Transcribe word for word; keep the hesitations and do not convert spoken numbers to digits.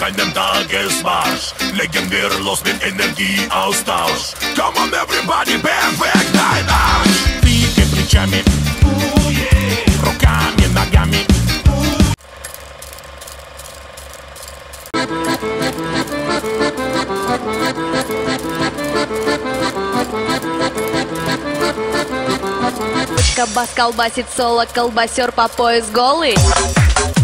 einem Tagesmarsch legen wir los mit Energieaustausch. Come on everybody, perfekt, dein Arsch. Двигай плечами, ooh, yeah. Руками, ногами. Бас колбасит соло, колбасер по пояс голый.